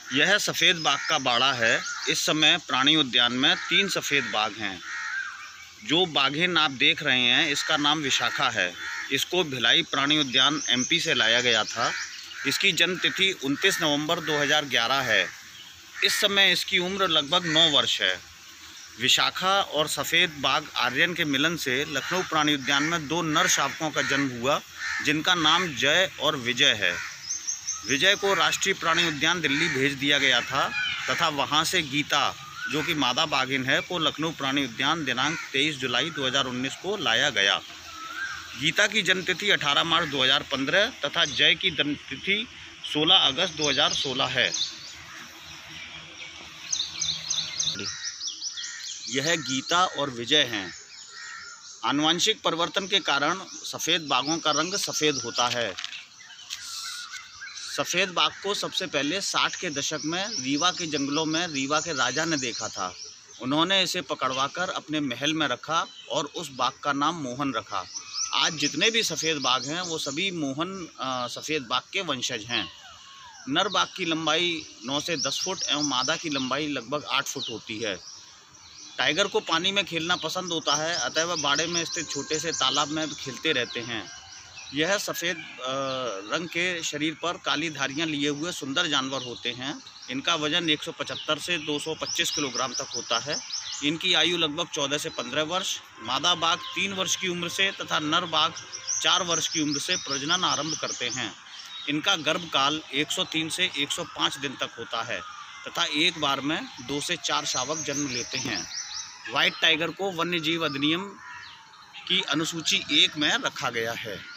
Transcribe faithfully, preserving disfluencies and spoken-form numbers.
यह सफ़ेद बाघ का बाड़ा है। इस समय प्राणी उद्यान में तीन सफ़ेद बाघ हैं। जो बाघिन आप देख रहे हैं इसका नाम विशाखा है। इसको भिलाई प्राणी उद्यान एमपी से लाया गया था। इसकी जन्म तिथि उनतीस नवंबर दो हज़ार ग्यारह है। इस समय इसकी उम्र लगभग नौ वर्ष है। विशाखा और सफ़ेद बाघ आर्यन के मिलन से लखनऊ प्राणी उद्यान में दो नर शावकों का जन्म हुआ, जिनका नाम जय और विजय है। विजय को राष्ट्रीय प्राणी उद्यान दिल्ली भेज दिया गया था तथा वहां से गीता, जो कि मादा बाघिन है, को लखनऊ प्राणी उद्यान दिनांक तेईस जुलाई दो हज़ार उन्नीस को लाया गया। गीता की जन्म तिथि अठारह मार्च दो हज़ार पंद्रह तथा जय की जन्म तिथि सोलह अगस्त दो हज़ार सोलह है। यह गीता और विजय हैं। आनुवंशिक परिवर्तन के कारण सफ़ेद बाघों का रंग सफ़ेद होता है। सफ़ेद बाघ को सबसे पहले साठ के दशक में रीवा के जंगलों में रीवा के राजा ने देखा था। उन्होंने इसे पकड़वाकर अपने महल में रखा और उस बाघ का नाम मोहन रखा। आज जितने भी सफ़ेद बाघ हैं वो सभी मोहन सफ़ेद बाघ के वंशज हैं। नर बाघ की लंबाई नौ से दस फुट एवं मादा की लंबाई लगभग आठ फुट होती है। टाइगर को पानी में खेलना पसंद होता है, अतः वह बाड़े में स्थित छोटे से तालाब में खेलते रहते हैं। यह सफ़ेद रंग के शरीर पर काली धारियां लिए हुए सुंदर जानवर होते हैं। इनका वजन एक सौ पचहत्तर से दो सौ पच्चीस किलोग्राम तक होता है। इनकी आयु लगभग चौदह से पंद्रह वर्ष। मादा बाघ तीन वर्ष की उम्र से तथा नर बाघ चार वर्ष की उम्र से प्रजनन आरंभ करते हैं। इनका गर्भकाल एक सौ तीन से एक सौ पाँच दिन तक होता है तथा एक बार में दो से चार शावक जन्म लेते हैं। व्हाइट टाइगर को वन्य जीव अधिनियम की अनुसूची एक में रखा गया है।